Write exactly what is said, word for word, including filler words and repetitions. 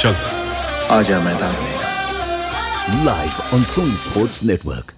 चल आ जा मैदान में। Live on Sony Sports Network.